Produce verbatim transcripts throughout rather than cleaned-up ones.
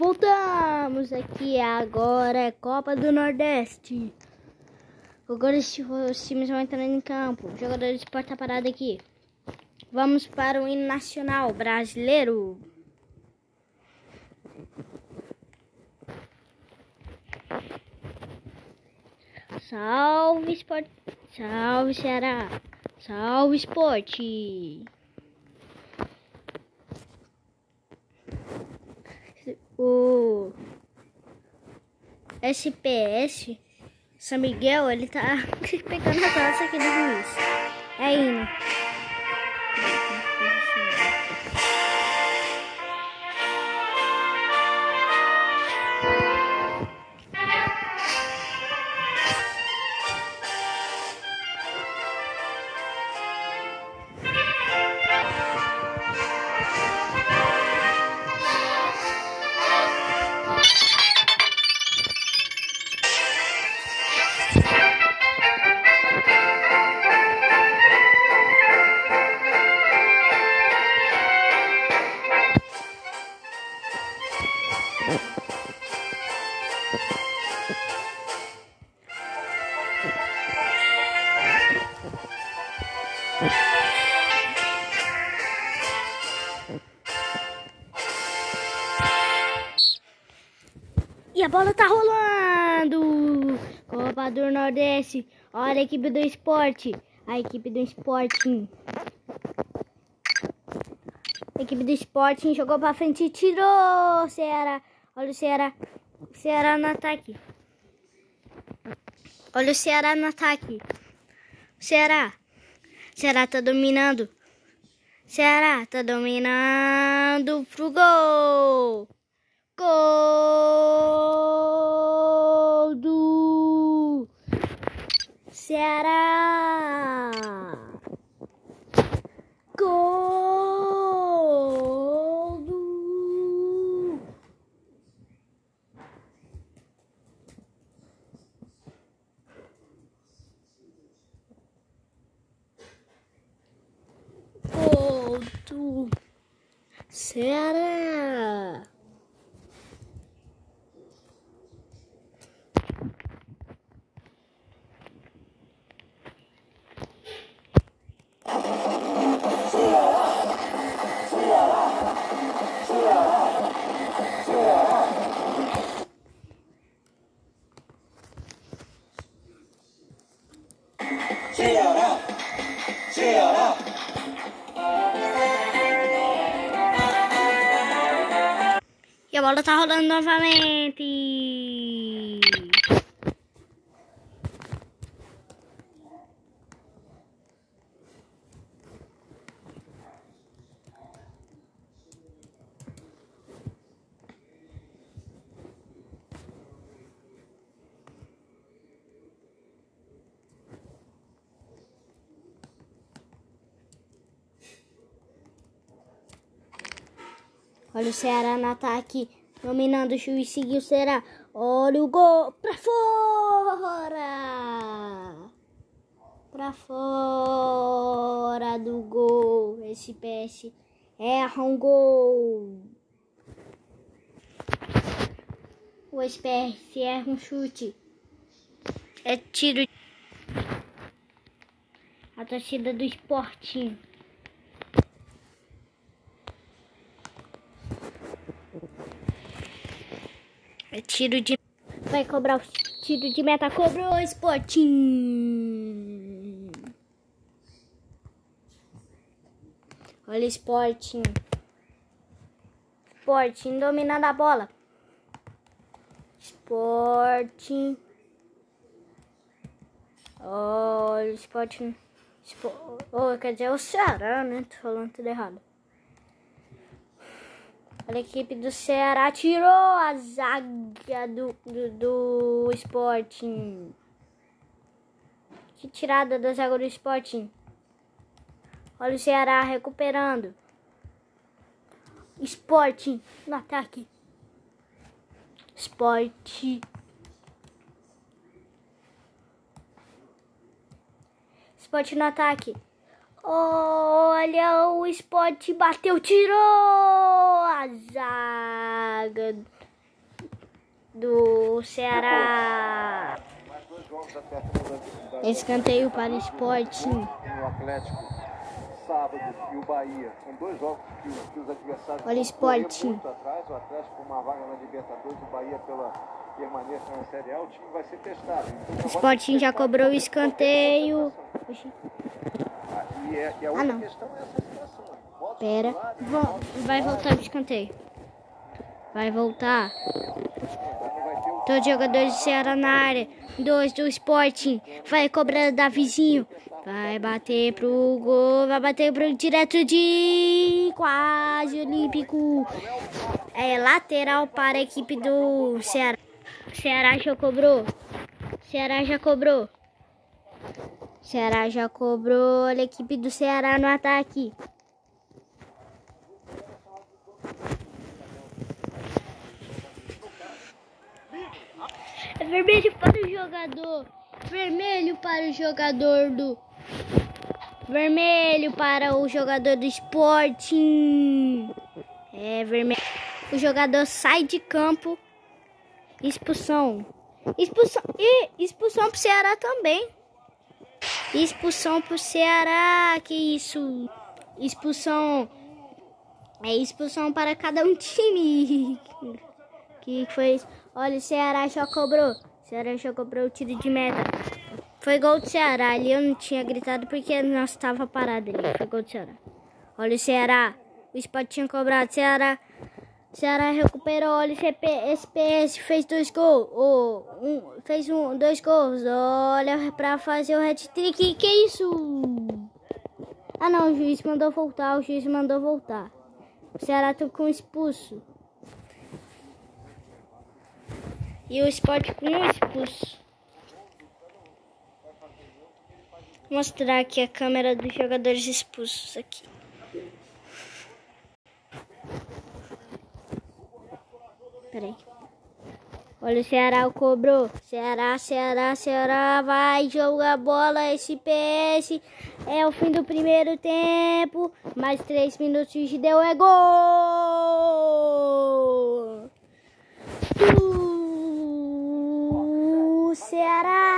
voltamos aqui. Agora é Copa do Nordeste. Agora os times vão entrando em campo. O jogador de porta parada aqui. Vamos para o hino nacional brasileiro. Salve Sport, salve Ceará, salve Esporte. O S P S São Miguel, ele tá pegando a taça aqui do juiz. É hino. E a bola tá rolando. Copa do Nordeste. Olha a equipe do esporte. A equipe do Sporting. A equipe do Sporting jogou pra frente e tirou. Ceará. Olha o Ceará. O Ceará no ataque. Olha o Ceará no ataque. O Ceará. O Ceará tá dominando. Ceará tá dominando pro gol. Gol do Ceará. Gol do Gol do Ceará. Ceará, Ceará. E a bola tá rolando novamente. Olha o Ceará no ataque, dominando o juiz, seguiu o Ceará. Olha o gol, pra fora! Pra fora do gol, esse P S erra um gol. O S P S erra um chute. É tiro. A torcida do Sporting. É tiro de... Vai cobrar o tiro de meta. Cobrou o Sporting. Olha o Sporting. Sporting dominando a bola. Sporting. Olha o Sporting. Sport... Oh, quer dizer, o Ceará, né? Tô falando tudo errado. Olha a equipe do Ceará, tirou a zaga do, do, do Sporting. Que tirada da zaga do Sporting. Olha o Ceará recuperando. Sporting no ataque. Sporting. Sporting no ataque. Olha, o Sport bateu, tirou a zaga do Ceará. Escanteio para o Sporting. O Atlético, sábado, e o Bahia. São dois jogos que, que os adversários Olha o Sporting. muito atrás. O Atlético com uma vaga na Libertadores, o Bahia pela permanência na Série A. O time vai ser testado. Então, o Sporting já cobrou o escanteio. Ah, e, é, e a Ah, outra não. questão é essa situação. Bota Pera. o lado, Vo- bota o Vai lado, voltar o escanteio. Vai voltar. não vai ter o Todos os jogadores do Ceará na área. Dois do Sporting. Vai cobrando da vizinho. Vai bater pro gol. Vai bater pro direto de quase olímpico. É lateral para a equipe do Ceará. Ceará já cobrou. Ceará já cobrou. Ceará já cobrou. Olha a equipe do Ceará no ataque. É vermelho para o jogador. Vermelho para o jogador do... Vermelho para o jogador do Sporting. É vermelho. O jogador sai de campo. Expulsão. Expulsão. E expulsão pro Ceará também. Expulsão pro Ceará. Que isso? Expulsão. É expulsão para cada um time. Que foi isso? Olha, o Ceará já cobrou. O Ceará já cobrou o tiro de meta. Foi gol do Ceará. Ali eu não tinha gritado porque nós estava parado ali. Foi gol do Ceará. Olha o Ceará. O Sport tinha cobrado. Ceará. Ceará recuperou. Olha o C P, S P S fez dois gols. Oh, um, fez um, dois gols. Olha pra fazer o hat-trick. Que isso? Ah não, o juiz mandou voltar. O juiz mandou voltar. O Ceará tá com expulso. E o Sport com um expulso. Vou mostrar aqui a câmera dos jogadores expulsos aqui. Peraí. Olha o Ceará, o cobrou. Ceará, Ceará, Ceará. Vai jogar bola. S P S. É o fim do primeiro tempo. Mais três minutos de deu. É gol! Do Ceará!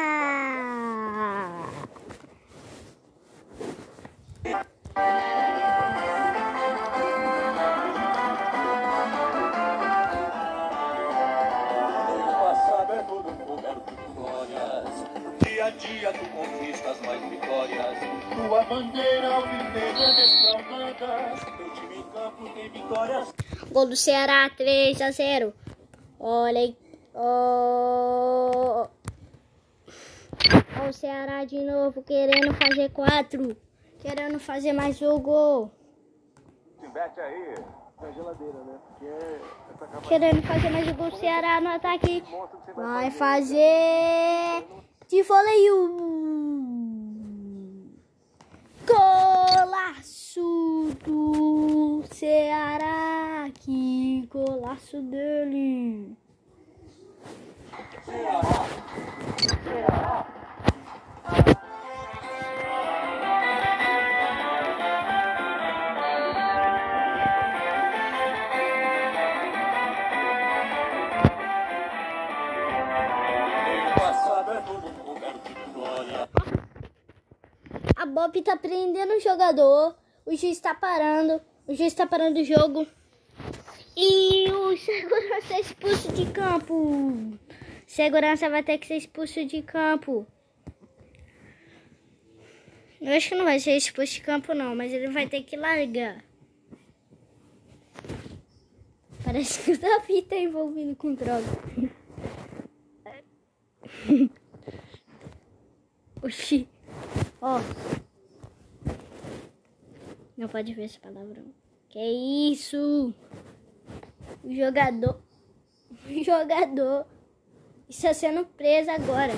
Dia a dia tu conquistas mais vitórias. Tua bandeira alvinegra desfraldada. Teu time em campo tem vitórias. Gol do Ceará, três a zero. Olha aí. Oh. Olha o Ceará de novo querendo fazer quatro. Querendo fazer mais um gol. Inverte aí na geladeira, né? Porque essa capa Querendo fazer mais um gol. Ceará no ataque. Vai fazer de voleio. Golaço do Ceará. Que golaço dele. Passado é todo coberto de glória. A Bob tá prendendo o jogador. O juiz tá parando. O juiz tá parando o jogo. E o segurança é expulso de campo. Segurança vai ter que ser expulso de campo. Eu acho que não vai ser expulso de campo não, mas ele vai ter que largar. Parece que o Davi tá envolvido com droga. Oxi. Ó. Não pode ver esse palavrão. Que isso? O jogador. O jogador está sendo preso agora.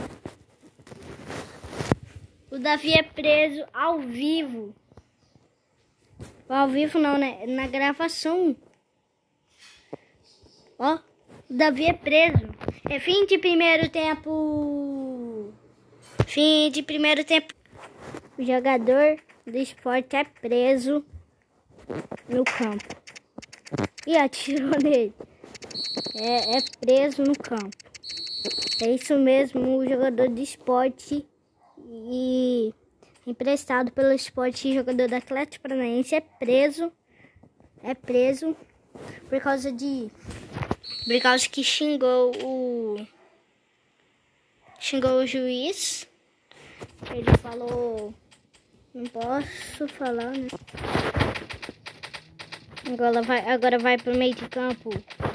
O Davi é preso ao vivo. Ao vivo não, né? Na gravação. Ó. O Davi é preso. É fim de primeiro tempo. Fim de primeiro tempo. O jogador do Sport é preso no campo. E atirou nele. é, é preso no campo. É isso mesmo, o jogador de esporte e emprestado pelo esporte, jogador do Atlético Paranaense é preso, é preso por causa de, por causa que xingou o, xingou o juiz. Ele falou, não posso falar, né? Agora vai, agora vai pro meio de campo.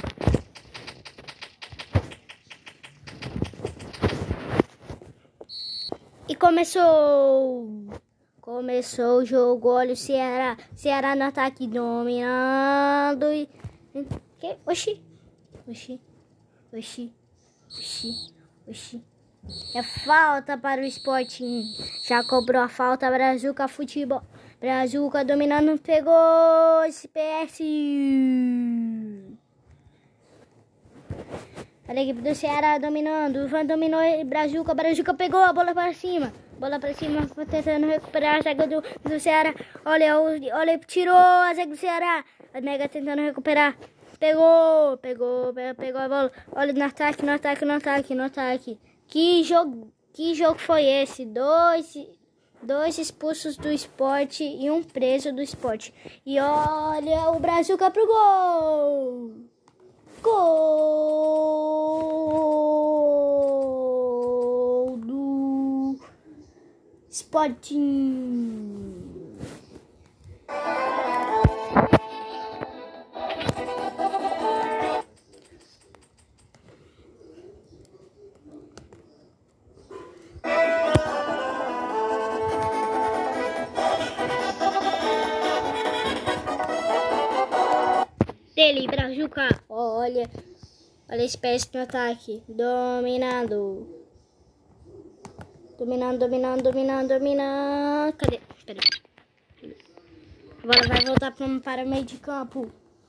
E começou. Começou o jogo. Olha o Ceará. Ceará no ataque dominando. E... Que? Oxi. Oxi. Oxi. Oxi. Oxi. É falta para o Sporting. Já cobrou a falta. Brazuca Futebol. Brazuca dominando. Pegou esse P S. Olha a equipe do Ceará dominando. O Van dominou. Brazuca. Brazuca pegou a bola para cima. Bola para cima. Tentando recuperar a zaga do, do Ceará. Olha, olha, tirou a zaga do Ceará. A Mega tentando recuperar. Pegou. Pegou. Pegou a bola. Olha no ataque, no ataque, no ataque, no ataque. Que jogo, que jogo foi esse? Dois, dois expulsos do esporte e um preso do esporte. E olha o Brazuca pro gol! Gol do Sporting! Dele, Brazuca, olha, olha a espécie no ataque, dominando, dominando, dominando, dominando, dominando, cadê, cadê, a bola vai voltar para, para o meio de campo,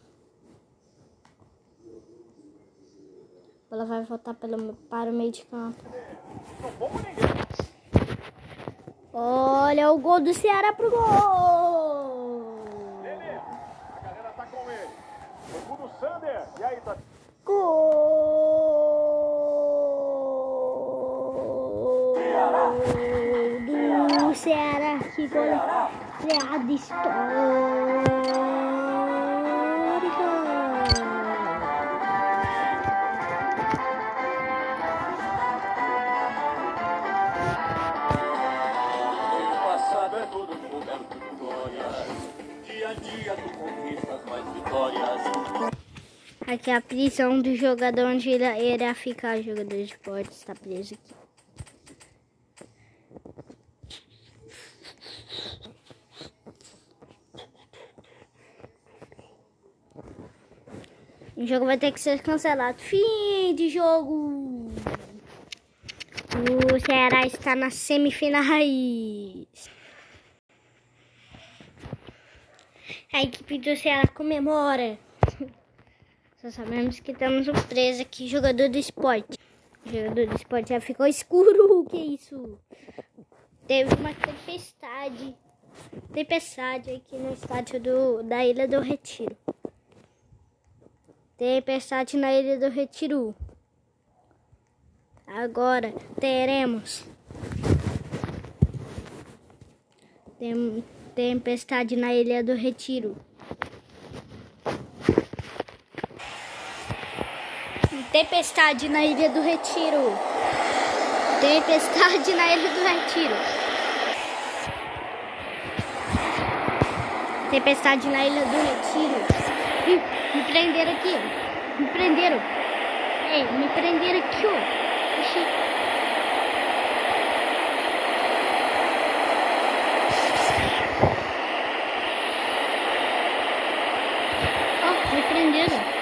a bola vai voltar pelo, para o meio de campo, olha o gol do Ceará pro gol. Sander, e aí, tá? Gol do Ceará, que goleada histórica. Passado é todo coberto de glórias. Dia a dia tu conquistas mais vitórias. Aqui é a prisão do jogador onde ele irá ficar. O jogador de esporte está preso aqui. O jogo vai ter que ser cancelado. Fim de jogo. O Ceará está nas semifinais. A equipe do Ceará comemora. Só sabemos que temos um preso aqui, jogador do esporte. O jogador do esporte já ficou escuro. O que é isso? Teve uma tempestade. Tempestade aqui no estádio do, da Ilha do Retiro. Tempestade na Ilha do Retiro. Agora teremos tem, tempestade na Ilha do Retiro. Tempestade na Ilha do Retiro. Tempestade na Ilha do Retiro. Tempestade na Ilha do Retiro. Ih, me prenderam aqui. Me prenderam. Ei, me prenderam aqui, ó. Oxi. Ó, me prenderam.